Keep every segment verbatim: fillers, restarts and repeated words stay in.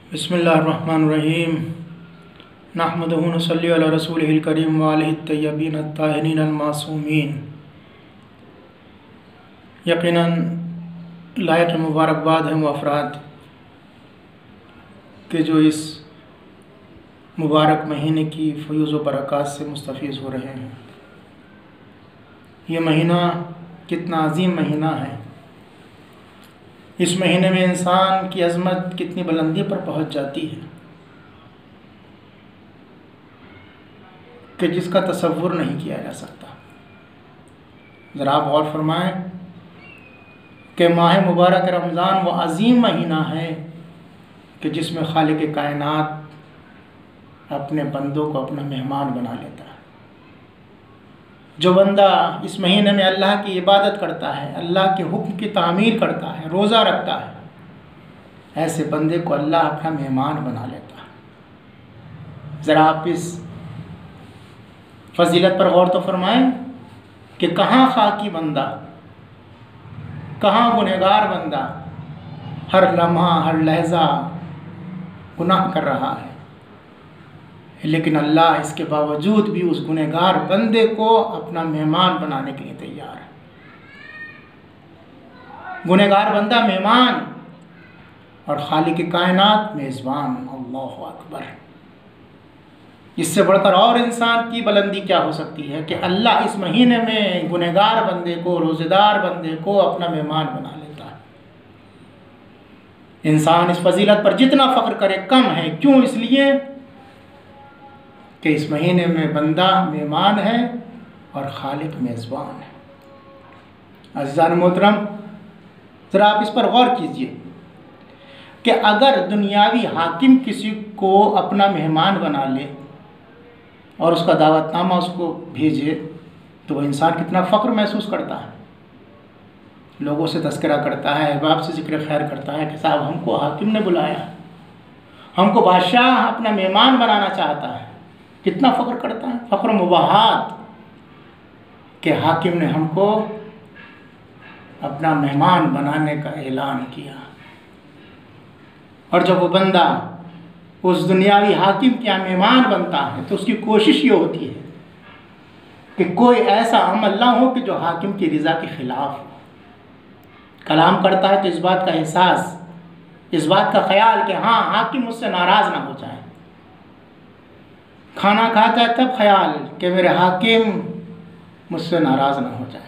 बिस्मिल्लाहिर्रहमानिर्रहीम नहमदुहु व नसल्ली अला रसूलिहिल करीम व आलिहि तय्यबीन अत्ताहिरीन अल-मासूमीन। यकीनन लायक मुबारकबाद हैं वो अफराद कि जो इस मुबारक महीने की फ़यूज़ व बरक़ात से मुस्तफ़ीज़ हो रहे हैं। ये महीना कितना अज़ीम महीना है। इस महीने में इंसान की अज़मत कितनी बुलंदी पर पहुंच जाती है कि जिसका तसव्वुर नहीं किया जा सकता। ज़रा आप गौर फरमाएँ कि माह मुबारक रमज़ान वो अज़ीम महीना है कि जिसमें खालिक़ कायनात अपने बंदों को अपना मेहमान बना लेता है। जो बंदा इस महीने में अल्लाह की इबादत करता है, अल्लाह के हुक्म की तामील करता है, रोज़ा रखता है, ऐसे बंदे को अल्लाह अपना मेहमान बना लेता है। ज़रा आप इस फजीलत पर गौर तो फरमाएं कि कहाँ खाकी बंदा, कहाँ गुनहगार बंदा हर लम्हा हर लहज़ा गुनाह कर रहा है, लेकिन अल्लाह इसके बावजूद भी उस गुनहगार बंदे को अपना मेहमान बनाने के लिए तैयार है। गुनहगार बंदा मेहमान और खालिक़ कायनात मेज़बान। अल्लाहु अकबर। इससे बढ़कर और इंसान की बुलंदी क्या हो सकती है कि अल्लाह इस महीने में गुनहगार बंदे को, रोज़ेदार बंदे को अपना मेहमान बना लेता है। इंसान इस फजीलत पर जितना फ़ख्र करे कम है। क्यों? इसलिए कि इस महीने में बंदा मेहमान है और खालिक मेज़बान है। अज़ीज़ान मोहतरम, ज़रा आप इस पर गौर कीजिए कि अगर दुनियावी हाकिम किसी को अपना मेहमान बना ले और उसका दावतनामा उसको भेजे तो वह इंसान कितना फ़ख्र महसूस करता है। लोगों से तज़किरा करता है, अहबाब से ज़िक्र खैर करता है कि साहब हमको हाकिम ने बुलाया, हमको बादशाह अपना मेहमान बनाना चाहता है। कितना फ़ख्र करता है, फ़ख्र मुबाहात के हाकिम ने हमको अपना मेहमान बनाने का ऐलान किया। और जब वो बंदा उस दुनियावी हाकिम के यहाँ मेहमान बनता है तो उसकी कोशिश ये होती है कि कोई ऐसा अमल ना हो कि जो हाकिम की रज़ा के ख़िलाफ़ हो। कलाम करता है तो इस बात का एहसास, इस बात का ख्याल कि हाँ हाकिम मुझसे नाराज़ ना हो जाए। खाना खाता है तब ख्याल कि मेरे हाकिम मुझसे नाराज़ ना हो जाए।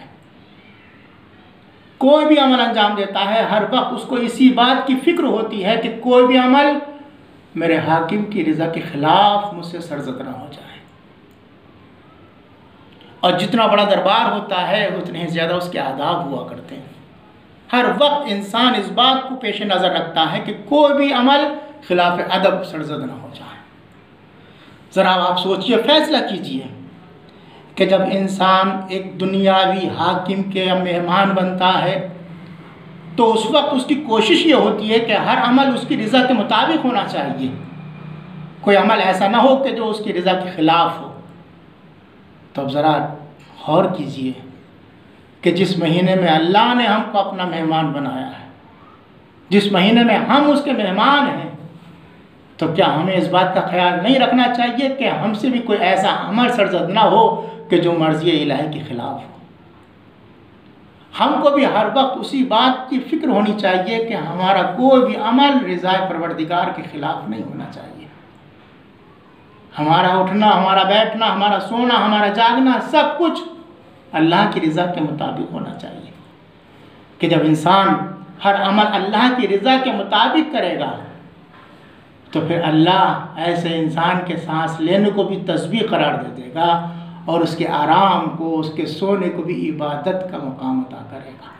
कोई भी अमल अंजाम देता है हर वक्त उसको इसी बात की फ़िक्र होती है कि कोई भी अमल मेरे हाकिम की रज़ा के ख़िलाफ़ मुझसे सरज़द ना हो जाए। और जितना बड़ा दरबार होता है उतने ही ज़्यादा उसके आदाब हुआ करते हैं। हर वक्त इंसान इस बात को पेश नज़र रखता है कि कोई भी अमल खिलाफ अदब सरज़द ना हो जाए। ज़रा आप सोचिए, फ़ैसला कीजिए कि जब इंसान एक दुनियावी हाकिम के मेहमान बनता है तो उस वक्त उसकी कोशिश ये होती है कि हर अमल उसकी रज़ा के मुताबिक होना चाहिए। कोई अमल ऐसा ना हो कि जो उसकी रज़ा के ख़िलाफ़ हो। तो अब ज़रा गौर कीजिए कि जिस महीने में अल्लाह ने हमको अपना मेहमान बनाया है, जिस महीने में हम उसके मेहमान हैं, तो क्या हमें इस बात का ख्याल नहीं रखना चाहिए कि हमसे भी कोई ऐसा अमल सरज़द ना हो कि जो मर्ज़ी इलाही के ख़िलाफ़ हो। हमको भी हर वक्त उसी बात की फ़िक्र होनी चाहिए कि हमारा कोई भी अमल रज़ाए परवरदिगार के ख़िलाफ़ नहीं होना चाहिए। हमारा उठना, हमारा बैठना, हमारा सोना, हमारा जागना, सब कुछ अल्लाह की रज़ा के मुताबिक होना चाहिए। कि जब इंसान हर अमल अल्लाह की रज़ा के मुताबिक करेगा तो फिर अल्लाह ऐसे इंसान के सांस लेने को भी तस्बीह करार दे देगा और उसके आराम को, उसके सोने को भी इबादत का मुकाम अता करेगा।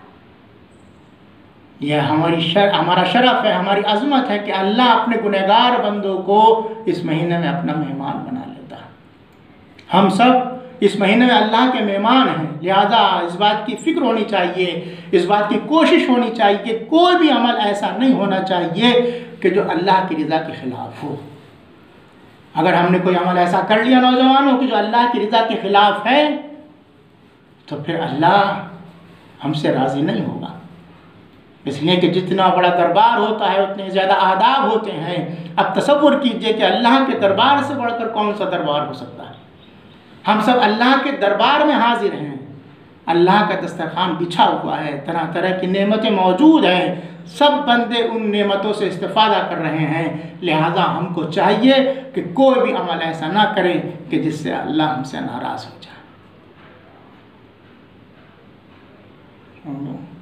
यह हमारी शर हमारा शरफ़ है, हमारी अज़मत है कि अल्लाह अपने गुनहगार बंदों को इस महीने में अपना मेहमान बना लेता है। हम सब इस महीने में अल्लाह के मेहमान हैं, लिहाजा इस बात की फ़िक्र होनी चाहिए, इस बात की कोशिश होनी चाहिए, कोई भी अमल ऐसा नहीं होना चाहिए कि जो अल्लाह की रज़ा के ख़िलाफ़ हो। अगर हमने कोई अमल ऐसा कर लिया नौजवानों कि जो अल्लाह की रज़ा के ख़िलाफ़ है तो फिर अल्लाह हमसे राज़ी नहीं होगा। इसलिए कि जितना बड़ा दरबार होता है उतने ज़्यादा आदाब होते हैं। अब तसव्वुर कीजिए कि अल्लाह के दरबार से बढ़कर कौन सा दरबार हो सकता है। हम सब अल्लाह के दरबार में हाजिर हैं, अल्लाह का दस्तरखान बिछा हुआ है, तरह तरह की नेमतें मौजूद हैं, सब बंदे उन नेमतों से इस्तेफादा कर रहे हैं। लिहाजा हमको चाहिए कि कोई भी अमल ऐसा ना करे कि जिससे अल्लाह हमसे नाराज़ हो जाए।